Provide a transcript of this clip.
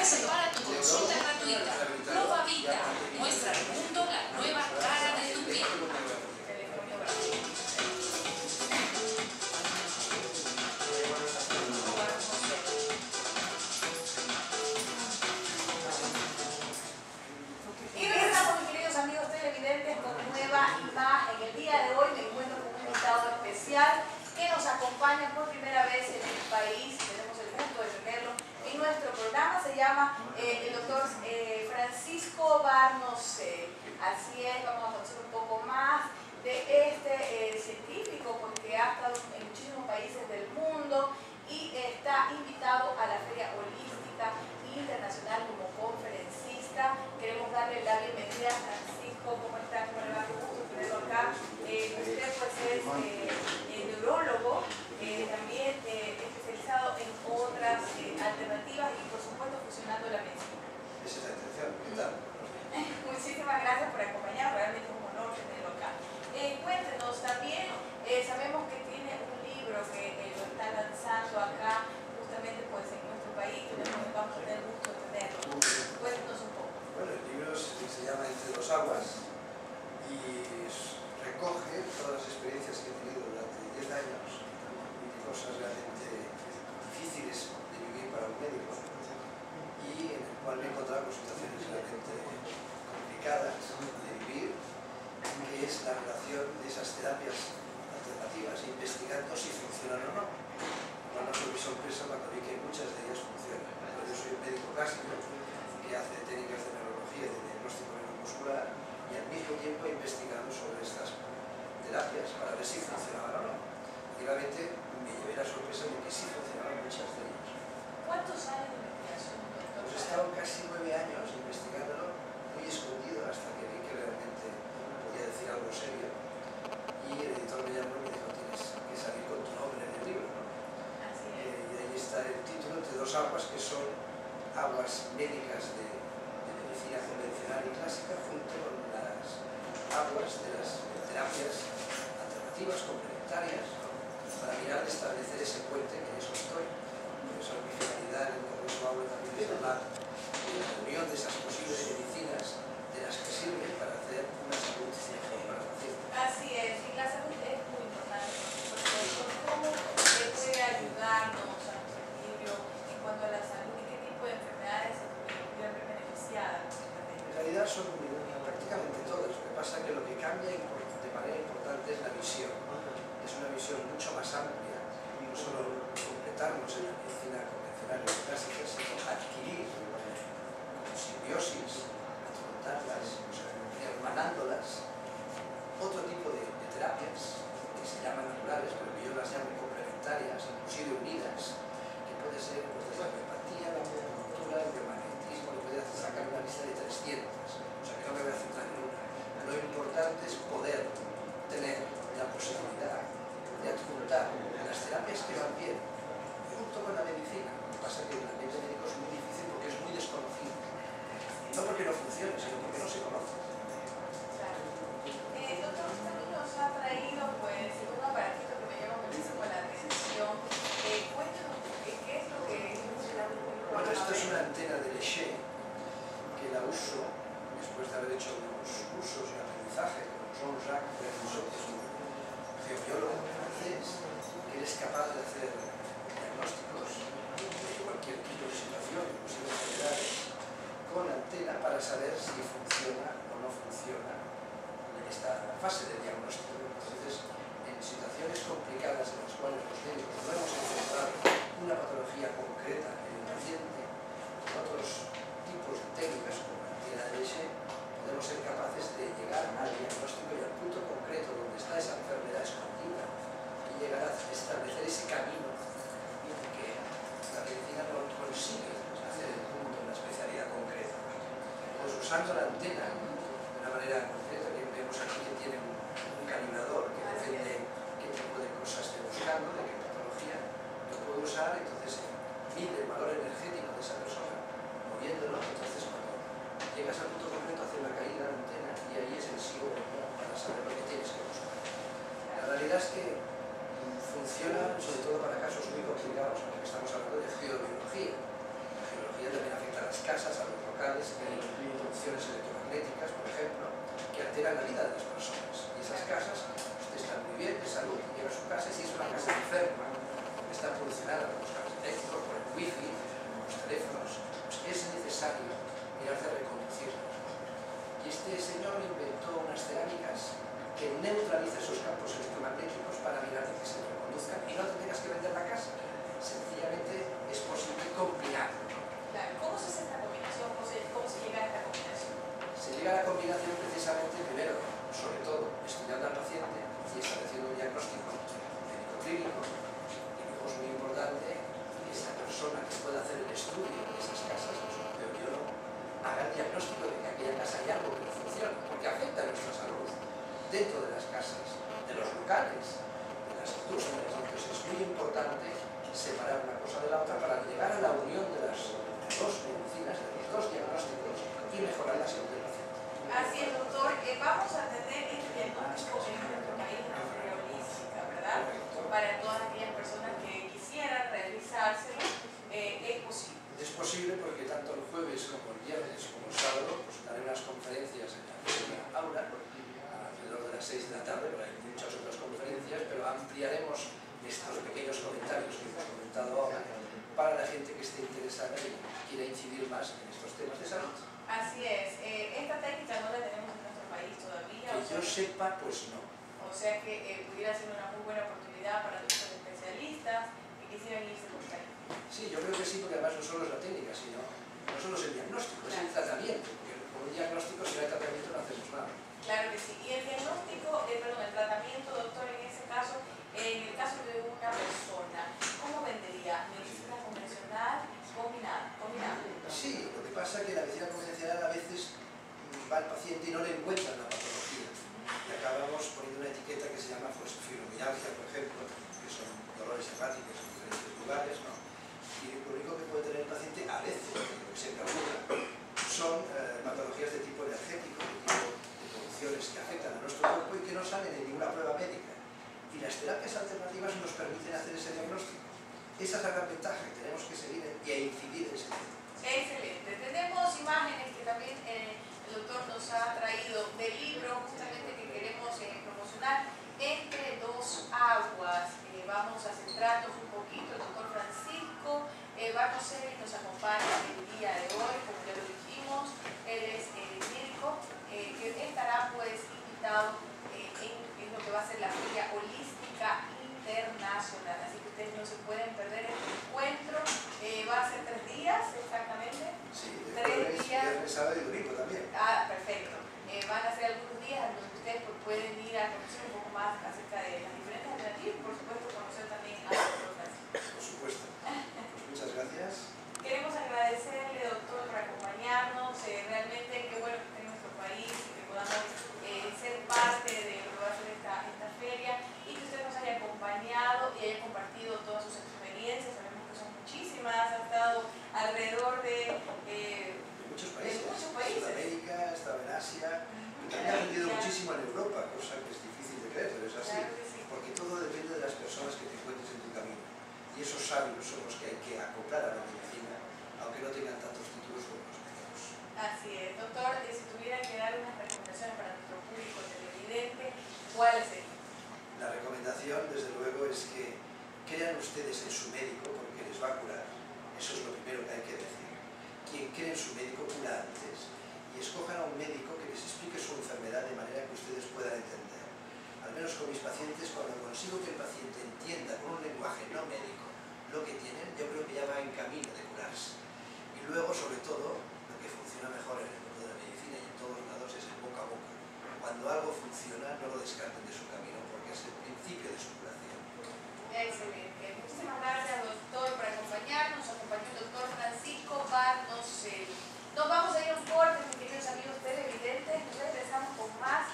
Prepara tu consulta gratuita. Proba Vita. Muestra al mundo la nueva cara de tu piel. Y regresamos, mis queridos amigos televidentes, con nueva imagen. El día de hoy me encuentro con un invitado especial que nos acompaña por primera vez en el país. Tenemos el gusto de tenerlo en nuestro programa. Se llama el doctor Francisco Barnosel. Así es, vamos a conocer un poco más de este científico, porque ha estado en muchísimos países del mundo y está invitado a la Feria Holística Internacional como conferencista. Queremos darle la bienvenida a Francisco. ¿Cómo está? ¿Cómo le va? Qué gusto tenerlo acá. Usted pues es neurólogo, también especializado en otras alternativas y por supuesto fusionando la medicina. Esa es la intención. ¿Qué tal? Muchísimas gracias por acompañarnos, realmente es un honor tenerlo acá. Cuéntenos también, sabemos que tiene un libro que lo está lanzando acá, justamente pues en nuestro país, vamos a tener gusto de tenerlo. Cuéntenos un poco. Bueno, el libro se llama Entre dos aguas y recoge todas las experiencias que he tenido durante 10 años y cosas realmente difíciles de vivir para un médico y en el cual me he encontrado con situaciones realmente complicadas de vivir, que es la relación de esas terapias alternativas, investigando si funcionan o no. Cuando fue mi sorpresa cuando vi que muchas de ellas funcionan. Pero yo soy un médico clásico que hace técnicas de neurología y de diagnóstico neuromuscular y al mismo tiempo he investigado sobre estas terapias para ver si funcionaban o no. Y realmente me llevé la sorpresa de que sí funcionaban muchas de ellas. ¿Cuántos años de investigación, doctor? Pues he estado casi 9 años investigándolo, muy escondido, hasta que vi que realmente podía decir algo serio. Y el editor me llamó y me dijo, tienes que salir con tu nombre en el libro, ¿no? Así es. Y ahí está el título, Entre dos aguas, que son aguas médicas de medicina convencional y clásica, junto con las aguas de las terapias alternativas, complementarias, ¿no? Para mirar de establecer ese puente que en eso estoy. Por eso mi finalidad en el Congreso hablo también es hablar de la unión de esas posibles medicinas de las que sirven para hacer una salud mejor para el paciente. Así es, y la salud es muy importante, por supuesto. ¿Cómo puede ayudarnos a nuestro equilibrio en cuanto a la salud y qué tipo de enfermedades se pudieran ver beneficiadas? En realidad son prácticamente todas. Lo que pasa es que lo que cambia de manera importante es la visión. Es una visión mucho más amplia, no solo completarnos en la medicina convencional y clásica, sino adquirir con simbiosis, afrontarlas, hermanándolas, otro tipo de terapias que se llaman naturales, pero que yo las llamo complementarias, inclusive unidas, que puede ser pues, desde la homeopatía, la acupuntura, el biomagnetismo, que puede sacar una lista de 300, o sea que no me voy a centrar en una. Lo importante es poder tener la posibilidad de adjuntar las terapias que van bien junto con la medicina. Lo que pasa es que el ambiente médico es muy difícil porque es muy desconocido. No porque no funcione, sino porque no se conoce. Claro. Doctor, usted también nos ha traído pues, un aparatito que me llama muchísimo la atención. Cuéntanos qué es lo que es. Bueno, esto es una antena de Leché que la uso después de haber hecho unos cursos y aprendizaje con Jean-Jacques Bernousseau, que es un geobiólogo francés, que es capaz de hacer diagnósticos de cualquier tipo de situación, inclusive enfermedades, con antena para saber si funciona o no funciona en esta fase de diagnóstico. Entonces, en situaciones complicadas en las cuales los médicos no hemos encontrado una patología concreta en el paciente, con otros tipos de técnicas como la antena de Leché, podemos ser capaces de llegar al diagnóstico y al punto concreto donde está esa enfermedad escondida y llegar a establecer ese camino que la medicina no consigue hacer el punto en la especialidad concreta. Pues usando la antena de una manera concreta, que vemos aquí que tiene un calibrador que depende qué tipo de cosas esté buscando, de qué patología, lo puedo usar, entonces mide el valor energético de esa persona, moviéndolo, entonces cuando llegas al punto concreto hace una caída de la antena y ahí es el sí o el no para saber lo que tienes que buscar. La realidad es que funciona sobre todo para casos muy complicados, porque estamos hablando de geobiología. La geología también afecta a las casas, a los locales, hay inducciones electromagnéticas, por ejemplo, que alteran la vida de las personas. Y esas casas, usted está muy bien, de salud, llega a su casa y si es una casa enferma, está polucionada por los cables eléctricos, por el wifi, por los teléfonos, pues es necesario mirar de reconducirlos. Y este señor inventó unas cerámicas que neutralizan esos campos electromagnéticos para mirar de que se reconduzcan y no te tengas que vender la casa. Sencillamente es posible combinarlo. Claro. ¿Cómo se hace esta combinación? ¿Cómo se llega a esta combinación? Se llega a la combinación precisamente primero, sobre todo, estudiando al paciente y estableciendo un diagnóstico médico-clínico. Y luego es muy importante que esa persona que pueda hacer el estudio de esas casas, que es un biólogo, haga el diagnóstico de que aquella casa hay algo que no funciona, porque afecta a nuestra salud dentro de las casas, de los locales, de las industrias. Entonces es muy importante separar una cosa de la otra para llegar a la unión de las dos medicinas, de los dos diagnósticos y mejorar la salud del paciente. Así es, doctor. Vamos a tener este diagnóstico en nuestro país de manera holística, ¿verdad? Para todas aquellas personas que quisieran realizárselo, es posible. Es posible porque tanto el jueves como el viernes como el sábado pues daré unas conferencias en la aula alrededor de las 6 de la tarde, pero hay muchas otras conferencias, pero ampliaremos estos pequeños comentarios que hemos comentado ahora para la gente que esté interesada y quiera incidir más en estos temas de salud. Así es. Esta técnica no la tenemos en nuestro país todavía. Que yo sepa, pues no. O sea que pudiera ser una muy buena oportunidad para nuestros especialistas que quisieran irse por ahí. Sí, yo creo que sí, porque además no solo es la técnica, sino no solo es el diagnóstico, es el tratamiento. Porque con un diagnóstico, si no hay tratamiento, no hacemos nada. Claro que sí. Y el diagnóstico, el tratamiento, doctor, en ese caso, en el caso de una persona, ¿cómo vendría? ¿Medicina convencional combinada? Sí, lo que pasa es que la medicina convencional a veces va al paciente y no le encuentran la patología. Y acabamos poniendo una etiqueta que se llama pues, fibromialgia, por ejemplo, que son dolores hepáticos en diferentes lugares, ¿no? Y lo único que puede tener el paciente a veces, lo que siempre ocurre, son patologías de tipo energético, de tipo de producciones que afectan a nuestro cuerpo y que no salen en ninguna prueba médica. Y las terapias alternativas nos permiten hacer ese diagnóstico. Esa es la gran ventaja que tenemos que seguir y incidir en ese tema. Excelente. Tenemos imágenes que también el doctor nos ha traído del libro justamente que queremos promocionar, Entre dos aguas. Vamos a centrarnos un poquito. El doctor Francisco Barnoceli nos acompaña el día de hoy, como ya lo dijimos. Él es médico que estará pues invitado en lo que va a ser la Feria Holística Internacional. Así que ustedes no se pueden perder este encuentro. Va a ser 3 días exactamente. Sí, 3 días. Viernes, sábado y domingo también. Ah, perfecto. Van a ser algunos días en los que ustedes pues, pueden ir a conocer un poco más acerca de las diferentes alternativas y por supuesto conocer también a los doctores. Por supuesto. Pues muchas gracias. Queremos agradecerle, doctor, por acompañarnos. Realmente qué bueno que esté en nuestro país y que podamos ser parte de lo que va a ser esta feria y que usted nos haya acompañado y haya compartido todas sus experiencias. Sabemos que son muchísimas, ha estado alrededor de Muchos países. países. Sudamérica, estaba en Asia. Y también ha aprendido muchísimo en Europa, cosa que es difícil de creer, pero es así. Claro que sí. Porque todo depende de las personas que te encuentres en tu camino. Y esos sabios son los que hay que acoplar a la medicina, aunque no tengan tantos títulos como los médicos. Así es. Doctor, si tuviera que dar unas recomendaciones para nuestro público televidente, ¿cuáles serían? La recomendación, desde luego, es que crean ustedes en su médico porque les va a curar. Eso es lo primero que hay que decir. Quien cree en su médico cura antes. Y escojan a un médico que les explique su enfermedad de manera que ustedes puedan entender. Al menos con mis pacientes, cuando consigo que el paciente entienda con un lenguaje no médico lo que tienen, yo creo que ya va en camino de curarse. Y luego, sobre todo, lo que funciona mejor en el mundo de la medicina y en todos lados es el boca a boca. Cuando algo funciona, no lo descarten de su camino porque es el principio de su curación. Excelente. Muchísimas gracias, doctor, por acompañarnos. Nos acompañó el doctor Francisco Barnoceli. Nos vamos a ir a un corte, mis queridos amigos televidentes. Nos regresamos con más